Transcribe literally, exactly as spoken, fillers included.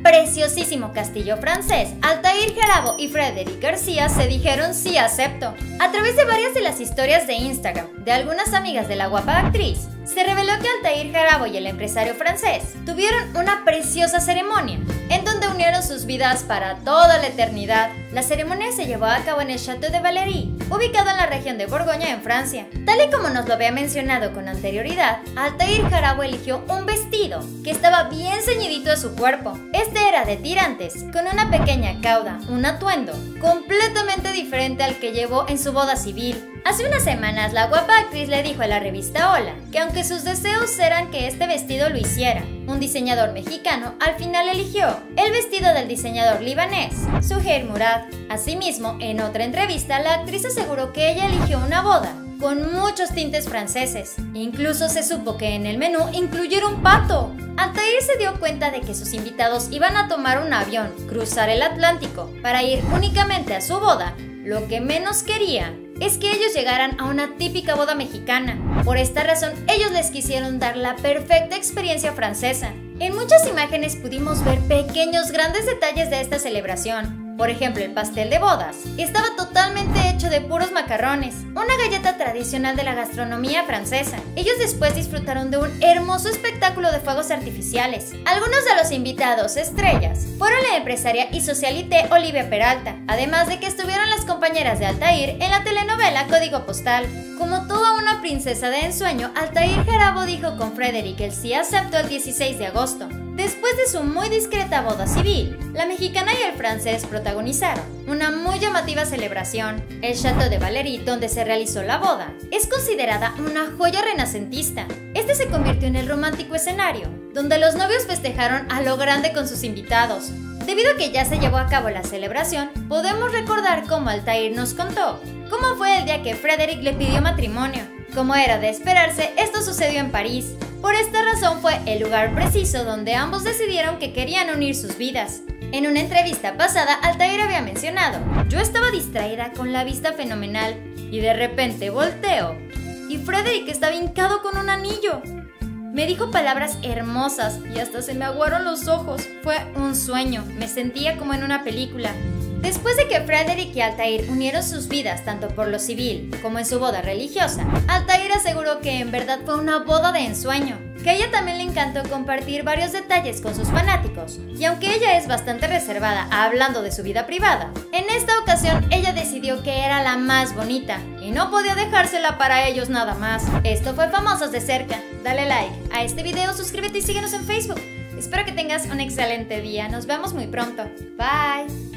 preciosísimo castillo francés, Altair Jarabo y Frédéric García se dijeron sí acepto. A través de varias de las historias de Instagram de algunas amigas de la guapa actriz, se reveló que Altair Jarabo y el empresario francés tuvieron una preciosa ceremonia, en donde unieron sus vidas para toda la eternidad. La ceremonia se llevó a cabo en el Château de Valery, ubicado en la región de Borgoña, en Francia. Tal y como nos lo había mencionado con anterioridad, Altair Jarabo eligió un vestido que estaba bien ceñidito a su cuerpo. Este era de tirantes, con una pequeña cauda, un atuendo completamente diferente al que llevó en su boda civil. Hace unas semanas, la guapa actriz le dijo a la revista Hola que aunque sus deseos eran que este vestido lo hiciera un diseñador mexicano, al final eligió el vestido del diseñador libanés, Suheir Murad. Asimismo, en otra entrevista, la actriz aseguró que ella eligió una boda con muchos tintes franceses. Incluso se supo que en el menú incluyeron pato. Altair se dio cuenta de que sus invitados iban a tomar un avión, cruzar el Atlántico, para ir únicamente a su boda. Lo que menos quería es que ellos llegaran a una típica boda mexicana. Por esta razón, ellos les quisieron dar la perfecta experiencia francesa. En muchas imágenes pudimos ver pequeños grandes detalles de esta celebración. Por ejemplo, el pastel de bodas estaba totalmente hecho de puros macarrones, una galleta tradicional de la gastronomía francesa. Ellos después disfrutaron de un hermoso espectáculo de fuegos artificiales. Algunos de los invitados estrellas fueron la empresaria y socialité Olivia Peralta, además de que estuvieron las compañeras de Altair en la telenovela Código Postal. Como toda una princesa de ensueño, Altair Jarabo dijo con Frédéric el sí aceptó el dieciséis de agosto. Después de su muy discreta boda civil, la mexicana y el francés protagonizaron una muy llamativa celebración. El Château de Valery, donde se realizó la boda, es considerada una joya renacentista. Este se convirtió en el romántico escenario, donde los novios festejaron a lo grande con sus invitados. Debido a que ya se llevó a cabo la celebración, podemos recordar cómo Altair nos contó cómo fue el día que Frédéric le pidió matrimonio. Como era de esperarse, esto sucedió en París. Por esta razón fue el lugar preciso donde ambos decidieron que querían unir sus vidas. En una entrevista pasada, Altair había mencionado: yo estaba distraída con la vista fenomenal y de repente volteo y Frédéric estaba hincado con un anillo. Me dijo palabras hermosas y hasta se me aguaron los ojos. Fue un sueño, me sentía como en una película. Después de que Frédéric y Altair unieron sus vidas tanto por lo civil como en su boda religiosa, Altair aseguró que en verdad fue una boda de ensueño, que a ella también le encantó compartir varios detalles con sus fanáticos, y aunque ella es bastante reservada hablando de su vida privada, en esta ocasión ella decidió que era la más bonita y no podía dejársela para ellos nada más. Esto fue Famosos de Cerca. Dale like a este video, suscríbete y síguenos en Facebook. Espero que tengas un excelente día. Nos vemos muy pronto. Bye.